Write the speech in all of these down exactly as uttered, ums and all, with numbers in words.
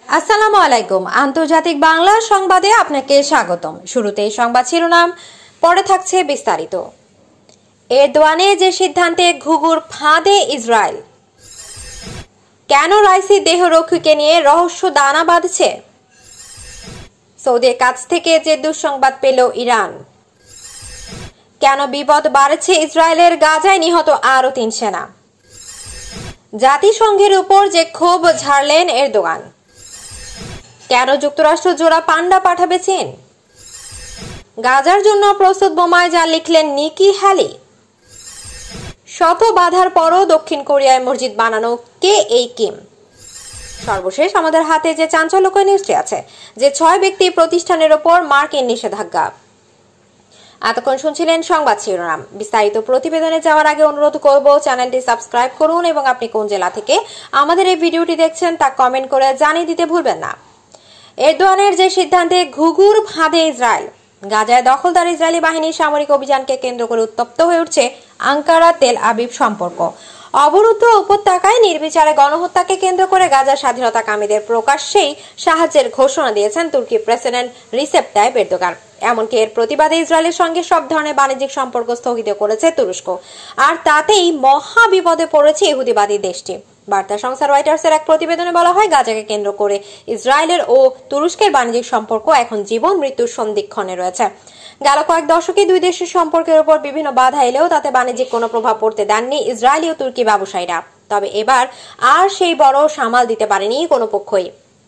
আসসালামু আলাইকুম। আন্তর্জাতিক বাংলা সংবাদে আপনাকে স্বাগতম। শুরুতেই সংবাদ শিরোনাম, পরে থাকছে বিস্তারিত। এরদোয়ানে যে সিদ্ধান্তে ঘুঘুর ফাঁদে ইসরায়েল, কেন রাইসি দেহরক্ষীকে নিয়ে রহস্য দানা বাঁধছে, সৌদির কাছ থেকে যে দুঃসংবাদ পেল ইরান, কেন বিপদ বাড়ছে ইসরায়েলের, গাজায় নিহত আরো তিন সেনা, জাতিসংঘের উপর যে ক্ষোভ ঝাড়লেন এরদোয়ান, কেন যুক্তরাষ্ট্র জোড়া পান্ডা পাঠাবে চীন, গাজার জন্য প্রস্তুত বোমায় যা লিখলেন নিকি হ্যালি, শত বাধার পরও দক্ষিণ কোরিয়ায় মসজিদ বানানো কে এই কিম। সর্বশেষ আমাদের হাতে যে চাঞ্চল্যকর নিউজটি আছে, যে ছয় ব্যক্তি প্রতিষ্ঠানের ওপর মার্কিন নিষেধাজ্ঞা। এতক্ষণ শুনছিলেন সংবাদ শিরোনাম। বিস্তারিত প্রতিবেদনে যাওয়ার আগে অনুরোধ করব, চ্যানেলটি সাবস্ক্রাইব করুন এবং আপনি কোন জেলা থেকে আমাদের এই ভিডিওটি দেখছেন তা কমেন্ট করে জানিয়ে দিতে ভুলবেন না। এরদোয়ানের যে সিদ্ধান্তে ঘুঘুর ফাঁদে ইসরায়েল, গাজায় দখলদার ইসরায়েলি বাহিনীর সামরিক অভিযানকে কেন্দ্র করে উত্তপ্ত হয়ে উঠছে আঙ্কারা তেল আবিব সম্পর্ক। অবরুদ্ধ উপত্যকায় নির্বিচারে গণহত্যাকে কেন্দ্র করে গাজার স্বাধীনতাকামীদের প্রকাশ্যেই সাহায্যের ঘোষণা দিয়েছেন তুর্কি প্রেসিডেন্ট রিসেপ তাইপ এরদোগান। এমনকি এর প্রতিবাদে ইসরায়েলের সঙ্গে সব ধরনের বাণিজ্যিক সম্পর্ক স্থগিত করেছে তুরস্ক। আর তাতেই মহা বিপদে পড়েছে ইহুদিবাদী দেশটি। বার্তা সংস্থা রয়টার্সের এক প্রতিবেদনে বলা হয়, গাজাকে কেন্দ্র করে ইসরায়েলের ও তুরস্কের বাণিজ্যিক সম্পর্ক এখন জীবন মৃত্যুর সন্ধিক্ষণে রয়েছে। গেল কয়েক দশকে দুই দেশের সম্পর্কের উপর বিভিন্ন বাধা এলেও তাতে বাণিজ্যিক কোনো প্রভাব পড়তে দেননি ইসরায়েলি ও তুর্কি ব্যবসায়ীরা। তবে এবার আর সেই বড় সামাল দিতে পারেনি কোনো পক্ষই।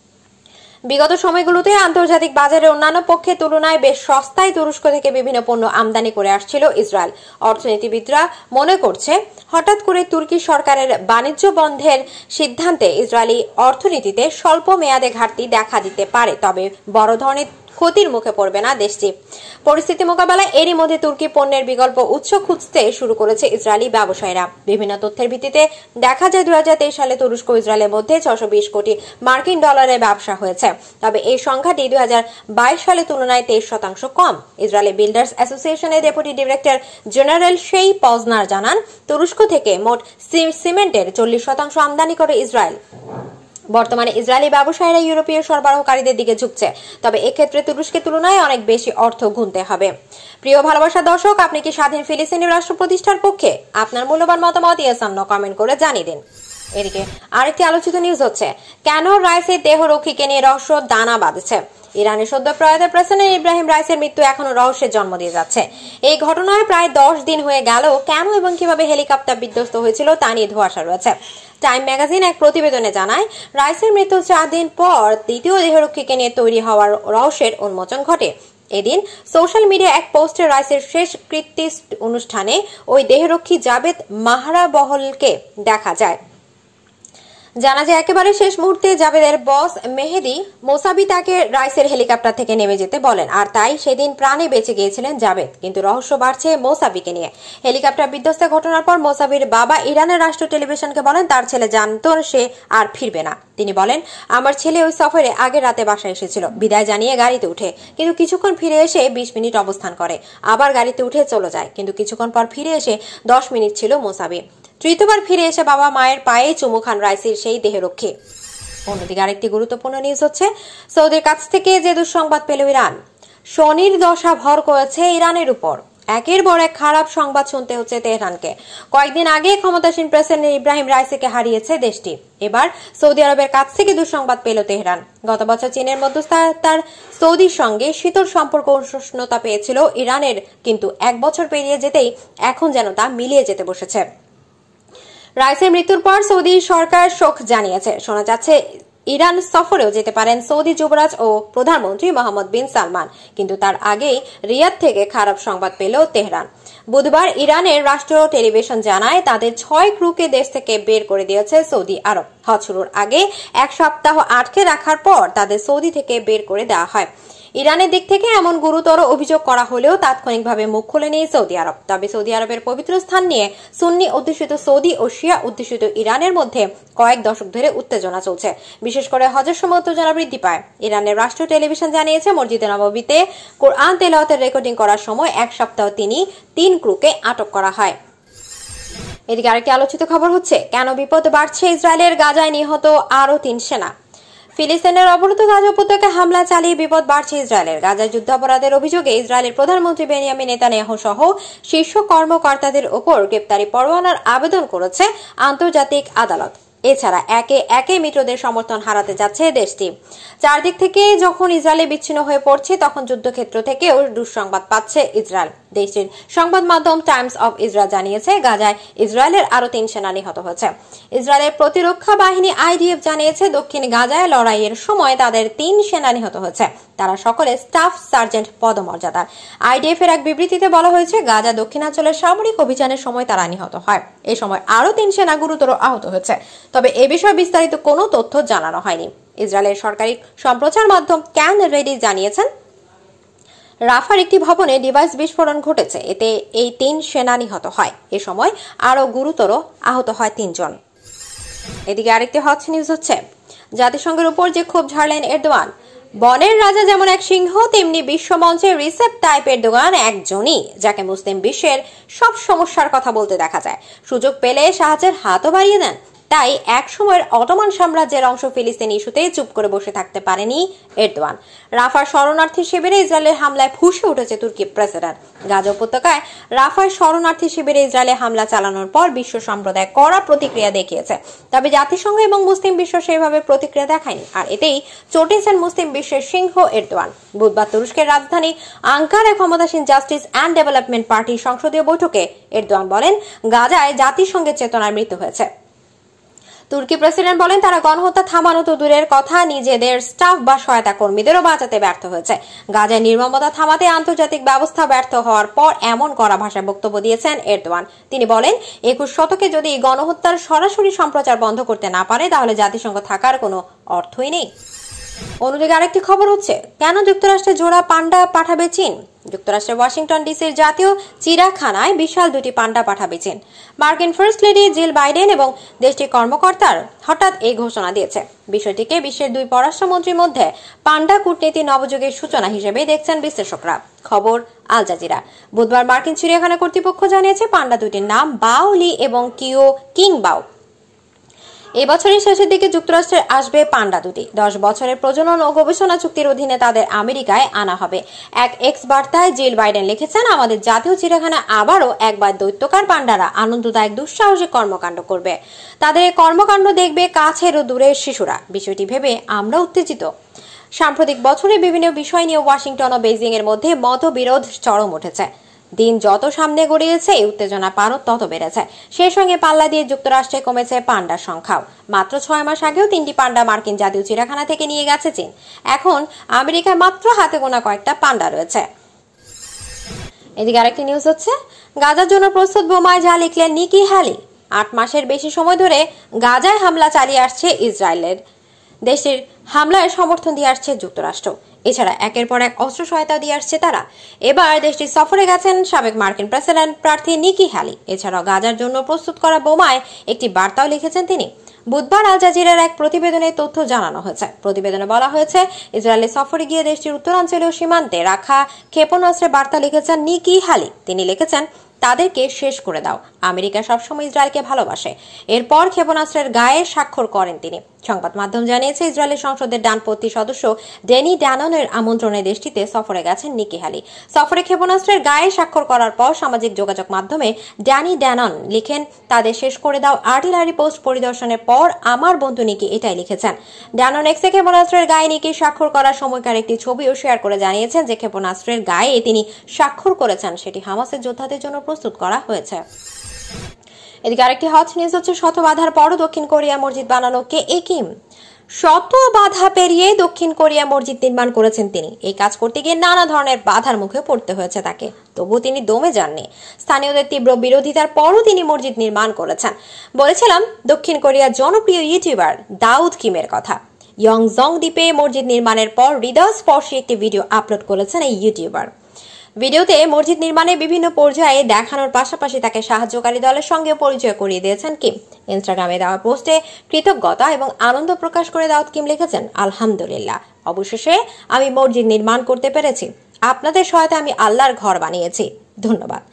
বিগত সময়গুলোতে আন্তর্জাতিক বাজারে অন্যান্য পক্ষের তুলনায় বেশ সস্তায় তুরস্ক থেকে বিভিন্ন পণ্য আমদানি করে আসছিল ইসরায়েল। অর্থনীতিবিদরা মনে করছে, হঠাৎ করে তুর্কি সরকারের বাণিজ্য বন্ধের সিদ্ধান্তে ইসরায়েলি অর্থনীতিতে স্বল্প মেয়াদে ঘাটতি দেখা দিতে পারে, তবে বড় ধরনের ক্ষতির মুখে পড়বে না দেশটি। পরিস্থিতি মোকাবেলায় এরই মধ্যে তুর্কি পণ্যের বিকল্প উৎস খুঁজতে শুরু করেছে ইসরায়েলি ব্যবসায়ীরা। বিভিন্ন তথ্যের ভিত্তিতে দেখা যায়, দুই হাজার তেইশ সালে তুরস্ক ইসরায়েলের মধ্যে ছশো বিশ কোটি মার্কিন ডলারের ব্যবসা হয়েছে। তবে এই সংখ্যাটি দুই হাজার বাইশ সালের তুলনায় তেইশ শতাংশ কম। ইসরায়েলি বিল্ডার্স অ্যাসোসিয়েশনের deputy director general Shay Pozner জানান, তুরস্ক থেকে মোট সিমেন্টের চল্লিশ শতাংশ আমদানি করে ইসরায়েল। বর্তমানে ইসরায়েলি ব্যবসায়ীরা ইউরোপীয় সরবরাহকারীদের দিকে ঝুঁকছে, তবে এক্ষেত্রে তুরস্কের তুলনায় অনেক বেশি অর্থ গুনতে হবে। প্রিয় ভালোবাসা দর্শক, আপনি কি স্বাধীন ফিলিস্তিনি রাষ্ট্র প্রতিষ্ঠার পক্ষে? আপনার মূল্যবান মতামত ইয়াসান্ন কমেন্ট করে জানিয়ে দিন। এদিকে আরেকটি আলোচিত নিউজ হচ্ছে, কেন রাইসের দেহরক্ষীকে নিয়ে রহস্য দানা বাঁধছে। ইরানের সদ্য প্রয়াত প্রেসিডেন্ট ইব্রাহিম রাইসের মৃত্যু এখনো রহস্যের জন্ম দিয়ে যাচ্ছে। এই ঘটনায় প্রায় দশ দিন হয়ে গেল, কেন এবং কিভাবে হেলিকপ্টার বিধ্বস্ত হয়েছিল তা নিয়ে ধোঁয়াশা রয়েছে। টাইম ম্যাগাজিন এক প্রতিবেদনে জানায়, রাইসের মৃত্যুর চার দিন পর দ্বিতীয় দেহরক্ষীকে নিয়ে তৈরি হওয়ার রহস্যের উন্মোচন ঘটে। এদিন সোশ্যাল মিডিয়া এক পোস্টে রাইসের শেষ কৃত্য অনুষ্ঠানে ওই দেহরক্ষী জাবেদ মাহরাবহলকে দেখা যায়। জানা যায়, একেবারে শেষ মুহূর্তে জাবেদের বস মেহেদি মোসাবি তাকে রাইসের হেলিকপ্টার থেকে নেমে যেতে বলেন, আর তাই সেদিন প্রাণে বেঁচে গিয়েছিলেন জাবেদ। কিন্তু রহস্য বাড়ছে মোসাবিকে নিয়ে। হেলিকপ্টার বিধ্বস্তের ঘটনার পর মোসাবির বাবা ইরানের রাষ্ট্র টেলিভিশনকে বলেন, তার ছেলে জানতো সে আর ফিরবে না। তিনি বলেন, আমার ছেলে ওই সফরে আগের রাতে বাসায় এসেছিল, বিদায় জানিয়ে গাড়িতে উঠে, কিন্তু কিছুক্ষণ ফিরে এসে বিশ মিনিট অবস্থান করে, আবার গাড়িতে উঠে চলে যায়, কিন্তু কিছুক্ষণ পর ফিরে এসে দশ মিনিট ছিল মোসাবি। তৃতীয়বার ফিরে এসে বাবা মায়ের পায়ে চুমু খান রাইসির সেই দেহরক্ষী। অন্যদিকে আরেকটি গুরুত্বপূর্ণ নিউজ হচ্ছে, সৌদির কাছ থেকে যে দুঃসংবাদ পেল ইরান। শনির দশা ভর করেছে ইরানের উপর। একের পর এক খারাপ সংবাদ শুনতে হচ্ছে তেহরানকে। কয়েকদিন আগে ক্ষমতাসীন প্রেসিডেন্ট ইব্রাহিম রাইসিকে হারিয়েছে দেশটি। এবার সৌদি আরবের কাছ থেকে দুঃসংবাদ পেল তেহরান। গত বছর চীনের মধ্যস্থতার সৌদির সঙ্গে শীতল সম্পর্ক উষ্ণতা পেয়েছিল ইরানের, কিন্তু এক বছর পেরিয়ে যেতেই এখন যেন তা মিলিয়ে যেতে বসেছে। রাইসের মৃত্যুর পর সৌদি সরকার শোক জানিয়েছে। শোনা যাচ্ছে, ইরান সফরেও যেতে পারেন সৌদি যুবরাজ ও প্রধানমন্ত্রী মোহাম্মদ বিন সালমান, কিন্তু তার আগেই রিয়াদ থেকে খারাপ সংবাদ পেল তেহরান। বুধবার ইরানের রাষ্ট্রীয় টেলিভিশন জানায়, তাদের ছয় ক্রুকে দেশ থেকে বের করে দিয়েছে সৌদি আরব। হজ শুরুর আগে এক সপ্তাহ আটকে রাখার পর তাদের সৌদি থেকে বের করে দেওয়া হয়। ইরানের দিক থেকে এমন গুরুতর অভিযোগ করা হলেও তাৎক্ষণিকভাবে মুখ খুলেনি সৌদি আরব। তবে সৌদি আরবের পবিত্র স্থান নিয়ে সুন্নি অধ্যুষিত সৌদি ও শিয়া অধ্যুষিত ইরানের মধ্যে কয়েক দশক ধরে উত্তেজনা চলছে। বিশেষ করে হজের সময় উত্তেজনা বৃদ্ধি পায়। ইরানের রাষ্ট্রীয় টেলিভিশন জানিয়েছে, মসজিদে নববীতে কোরআন তেলাওয়াতের রেকর্ডিং করার সময় এক সপ্তাহ তিনি তিন ক্রুকে আটক করা হয়। এদিকে আরেকটি আলোচিত খবর হচ্ছে, কেন বিপদ বাড়ছে ইসরায়েলের, গাজায় নিহত আরো তিন সেনা। ফিলিস্তিনের অবরুদ্ধ গাজা উপত্যকায় হামলা চালিয়ে বিপদ বাড়ছে ইসরায়েলের। গাজার যুদ্ধাপরাধের অভিযোগে ইসরায়েলের প্রধানমন্ত্রী বেনিয়ামিন নেতানিয়াহু সহ শীর্ষ কর্মকর্তাদের উপর গ্রেপ্তারি পরোয়ানার আবেদন করেছে আন্তর্জাতিক আদালত। এছাড়া একে একে মিত্রদের সমর্থন হারাতে যাচ্ছে দেশটি। চারদিক থেকে যখন ইসরায়েলে বিচ্ছিন্ন হয়ে পড়ছে, তখন যুদ্ধক্ষেত্র থেকেও দুঃসংবাদ পাচ্ছে ইসরায়েল। দেশটির সংবাদ মাধ্যম টাইমস অব ইসরায়েল জানিয়েছে, গাজায় ইসরায়েলের আরো তিন সেনা নিহত হয়েছে। ইসরায়েলের প্রতিরক্ষা বাহিনী আইডিএফ জানিয়েছে, দক্ষিণ গাজায় লড়াইয়ের সময় তাদের তিন সেনা নিহত হয়েছে। তারা সকলে স্টাফ সার্জেন্ট পদমর্যাদার। আইডিএফ এর এক বিবৃতিতে বলা হয়েছে, গাজা দক্ষিণাঞ্চলের সামরিক অভিযানের সময় তারা নিহত হয়। এ সময় আরো তিন সেনা গুরুতর আহত হয়েছে। তবে এ বিষয়ে বিস্তারিত কোনো তথ্য জানানো হয়নি। ইসরায়েলের সরকারি সম্প্রচার মাধ্যম ক্যান রেডি জানিয়েছেন, রাফার একটি ভবনে ডিভাইস বিস্ফোরণ ঘটেছে, এতে এই তিন সেনা নিহত হয়। এ সময় আরো গুরুতর আহত হয় তিনজন। এদিকে আরেকটি হট নিউজ হচ্ছে, জাতিসংঘের উপর যে ক্ষোভ ঝাড়লেন এরদোয়ান। বনের রাজা যেমন এক সিংহ, তেমনি বিশ্বমঞ্চে রিসেপ টাইপ এরদোয়ান একজনই, যাকে মুসলিম বিশ্বের সব সমস্যার কথা বলতে দেখা যায়। সুযোগ পেলে সাহায্যের হাতও বাড়িয়ে দেন। তাই এক সময়ের অটোমান সাম্রাজ্যের অংশ ফিলিস্তিন ইস্যুতে চুপ করে বসে থাকতে পারেনি এরদোয়ান। রাফার শরণার্থী শিবিরে ইসরায়েলের হামলায় ফুঁসে উঠেছে তুর্কি প্রেসিডেন্ট। গাজা উপত্যকায় রাফার শরণার্থী শিবিরে ইসরায়েলে হামলা চালানোর পর বিশ্ব সম্প্রদায় কড়া প্রতিক্রিয়া দেখিয়েছে। তবে জাতিসংঘ এবং মুসলিম বিশ্ব সেভাবে প্রতিক্রিয়া দেখায়নি, আর এতেই চটেছেন মুসলিম বিশ্বের সিংহ এরদোয়ান। বুধবার তুরস্কের রাজধানী আঙ্কারায় ক্ষমতাসীন জাস্টিস অ্যান্ড ডেভেলপমেন্ট পার্টির সংসদীয় বৈঠকে এরদোয়ান বলেন, গাজায় জাতিসংঘের চেতনার মৃত্যু হয়েছে। তুর্কি প্রেসিডেন্ট বলেন, তারা গণহত্যা থামানো তো দূরের কথা, নিজেদের স্টাফ বা সহায়তা কর্মীদেরও বাঁচাতে ব্যর্থ হয়েছে। গাজায় নির্মমতা থামাতে আন্তর্জাতিক ব্যবস্থা ব্যর্থ হওয়ার পর এমন কড়া ভাষায় বক্তব্য দিয়েছেন এরদোয়ান। তিনি বলেন, একুশ শতকে যদি গণহত্যার সরাসরি সম্প্রচার বন্ধ করতে না পারে, তাহলে জাতিসংঘ থাকার কোনো অর্থই নেই। অন্যদিকে আরেকটি খবর হচ্ছে, কেন যুক্তরাষ্ট্রে জোড়া পান্ডা পাঠাবে চীন। যুক্তরাষ্ট্রের ওয়াশিংটন ডিসির জাতীয় চিড়িয়াখানায় বিশাল দুটি পান্ডা পাঠাবে চীন। মার্কিন ফার্স্ট লেডি জিল বাইডেন এবং দেশটির কর্মকর্তার হঠাৎ এই ঘোষণা দিয়েছে। বিষয়টিকে বিশ্বের দুই পররাষ্ট্রমন্ত্রীর মধ্যে পান্ডা কূটনীতি নবযুগের সূচনা হিসেবে দেখছেন বিশ্লেষকরা। খবর আল জাজিরা। বুধবার মার্কিন চিড়িয়াখানা কর্তৃপক্ষ জানিয়েছে, পান্ডা দুটির নাম বাও লি এবং কিও কিং বাও। এবছরের শেষের দিকে যুক্তরাষ্ট্রে আসবে পান্ডা দুটি। দশ বছরের প্রজনন ও গবেষণা চুক্তির অধীনে তাদের আমেরিকায় আনা হবে। এক এক্স বার্তায় জিল বাইডেন লিখেছেন, আমাদের জাতীয় চিড়িয়াখানা আবারও একবার দৈত্যকার পান্ডারা আনন্দদায়ক দুঃসাহসিক কর্মকাণ্ড করবে। তাদের কর্মকাণ্ড দেখবে কাছের ও দূরের শিশুরা। বিষয়টি ভেবে আমরা উত্তেজিত। সাম্প্রতিক বছরে বিভিন্ন বিষয় নিয়ে ওয়াশিংটন ও বেইজিং এর মধ্যে মতবিরোধ চরম উঠেছে। দিন যত সামনে গড়িয়েছে, উত্তেজনা পারদ তত বেড়েছে। সেই সঙ্গে পাল্লা দিয়ে যুক্তরাষ্ট্রে কমেছে পান্ডার সংখ্যাও। মাত্র ছয় মাস আগেও তিনটি পান্ডা মার্কিন জাতীয় চিড়িয়াখানা থেকে নিয়ে গেছে চীন। এখন আমেরিকায় মাত্র হাতে গোনা কয়েকটা পান্ডা রয়েছে। এদিকে আরেকটি নিউজ হচ্ছে, গাজার জন্য প্রস্তুত বোমায় যা লিখলেন নিকি হ্যালি। আট মাসের বেশি সময় ধরে গাজায় হামলা চালিয়ে আসছে ইসরায়েলের। দেশের হামলায় সমর্থন দিয়ে আসছে যুক্তরাষ্ট্র। এছাড়া একের পর এক অস্ত্র সহায়তা দিয়ে আসছে তারা। এবার দেশটি সফরে গেছেন সাবেক মার্কিন প্রেসিডেন্ট প্রার্থী নিকি হ্যালি। এছাড়াও গাজার জন্য প্রস্তুত করা বোমায় একটি বার্তাও লিখেছেন তিনি। বুধবার আল জাজিরার এক প্রতিবেদনে তথ্য জানানো হয়েছে। প্রতিবেদনে বলা হয়েছে, ইসরায়েলের সফরে গিয়ে দেশটির উত্তরাঞ্চলীয় সীমান্তে রাখা ক্ষেপণাস্ত্রের বার্তা লিখেছেন নিকি হ্যালি। তিনি লিখেছেন, তাদেরকে শেষ করে দাও। আমেরিকা সবসময় ইসরায়েলকে ভালোবাসে। এরপর ক্ষেপণাস্ত্রের গায়ে স্বাক্ষর করেন তিনি। সংবাদ মাধ্যম জানিয়েছে, ইসরায়েলের সংসদের ডানপন্থী সদস্য ড্যানি ড্যাননের আমন্ত্রণে দেশটিতে সফরে গেছেন নিকি হ্যালি। সফরে ক্ষেপণাস্ত্রের গায়ে স্বাক্ষর করার পর সামাজিক যোগাযোগ মাধ্যমে ড্যানি ড্যানন লিখেন, তাদের শেষ করে দাও। আর্টিলারি পোস্ট পরিদর্শনের পর আমার বন্ধু নিকি এটাই লিখেছেন। ড্যানন এক্সে ক্ষেপণাস্ত্রের গায়ে নিকি স্বাক্ষর করার সময়কার একটি ছবিও শেয়ার করে জানিয়েছেন যে ক্ষেপণাস্ত্রের গায়ে তিনি স্বাক্ষর করেছেন সেটি হামাসের যোদ্ধাদের জন্য প্রস্তুত করা হয়েছে। এদিকে আরেকটি হট নিউজ হচ্ছে, শত বাধার পরও দক্ষিণ কোরিয়া মসজিদ বানানো কে এ কিম। শত বাধা পেরিয়ে দক্ষিণ কোরিয়া মসজিদ নির্মাণ করেছেন তিনি। এই কাজ করতে গিয়ে নানা ধরনের বাধার মুখে পড়তে হয়েছে তাকে, তবু তিনি দমে যাননি। স্থানীয়দের তীব্র বিরোধিতার পরও তিনি মসজিদ নির্মাণ করেছেন। বলেছিলাম দক্ষিণ কোরিয়ার জনপ্রিয় ইউটিউবার দাউদ কিমের কথা। ইয়ংজং দ্বীপে মসজিদ নির্মাণের পর হৃদয়স্পর্শী একটি ভিডিও আপলোড করেছেন এই ইউটিউবার। ভিডিওতে মসজিদ নির্মাণের বিভিন্ন পর্যায়ে দেখানোর পাশাপাশি তাকে সাহায্যকারী দলের সঙ্গে পরিচয় করিয়ে দিয়েছেন কিম। ইনস্টাগ্রামে দেওয়া পোস্টে কৃতজ্ঞতা এবং আনন্দ প্রকাশ করে দাউদ কিম লিখেছেন, আলহামদুলিল্লাহ, অবশেষে আমি মসজিদ নির্মাণ করতে পেরেছি। আপনাদের সহায়তায় আমি আল্লাহর ঘর বানিয়েছি, ধন্যবাদ।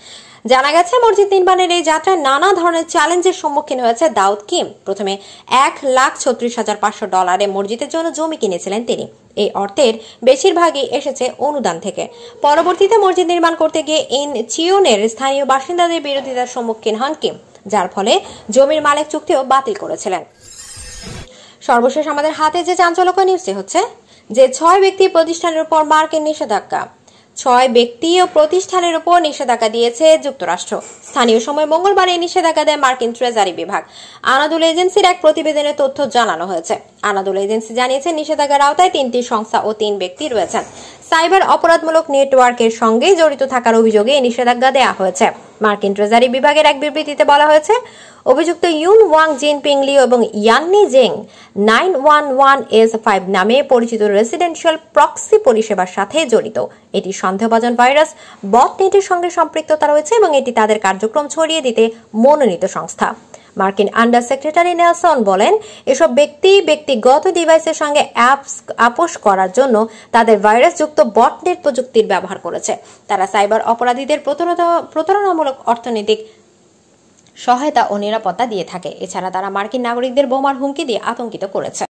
জানা গেছে মসজিদ নির্মাণের এই যাত্রায় নানা ধরনের চ্যালেঞ্জের সম্মুখীন হয়েছে দাউদ কিম। প্রথমে এক লাখ ছত্রিশ হাজার পাঁচশো ডলারে মসজিদের জন্য জমি কিনেছিলেন তিনি। এই অর্থের বেশিরভাগই এসেছে অনুদান থেকে। পরবর্তীতে মসজিদ নির্মাণ করতে গিয়ে ইন চিয়নের স্থানীয় বাসিন্দাদের বিরোধিতার সম্মুখীন হন কিম, যার ফলে জমির মালিক চুক্তিও বাতিল করেছিলেন। সর্বশেষ আমাদের হাতে যে চাঞ্চল্যকর নিউজটি হচ্ছে যে ছয় ব্যক্তি প্রতিষ্ঠানের উপর মার্কিন নিষেধাজ্ঞা ছয় ব্যক্তি ও প্রতিষ্ঠানের উপর নিষেধাজ্ঞা দিয়েছে যুক্তরাষ্ট্র। স্থানীয় সময় মঙ্গলবার এই নিষেধাজ্ঞা দেয় মার্কিন ট্রেজারি বিভাগ। আনাদুল এজেন্সির এক প্রতিবেদনে তথ্য জানানো হয়েছে। আনাদুল এজেন্সি জানিয়েছে নিষেধাজ্ঞার আওতায় তিনটি সংস্থা ও তিন ব্যক্তি রয়েছেন। সাইবার অপরাধমূলক নেটওয়ার্কের সঙ্গে জড়িত থাকার অভিযোগে এই নিষেধাজ্ঞা দেওয়া হয়েছে। মার্কিন ট্রেজারি বিভাগের এক বিবৃতিতে বলা হয়েছে, অভিযুক্ত ইউন ওয়াং জিনপিং লিও এবং Yanni Zeng nine one one S five নামে পরিচিত রেসিডেন্সিয়াল প্রক্সি পরিষেবার সাথে জড়িত। এটি সন্দেহভাজন ভাইরাস বটনেটের সঙ্গে সম্পৃক্ততা রয়েছে এবং এটি তাদের কার্যক্রম ছড়িয়ে দিতে মনোনীত সংস্থা। মার্কিন আন্ডার সেক্রেটারি নেলসন বলেন, এসব ব্যক্তি ব্যক্তিগত ডিভাইসের সঙ্গে অ্যাপস আপোষ করার জন্য তাদের ভাইরাসযুক্ত বটনেট প্রযুক্তির ব্যবহার করেছে। তারা সাইবার অপরাধীদের প্রতারণামূলক অর্থনৈতিক সহায়তা ও নিরাপত্তা দিয়ে থাকে। এছাড়া তারা মার্কিন নাগরিকদের বোমার হুমকি দিয়ে আতঙ্কিত করেছে।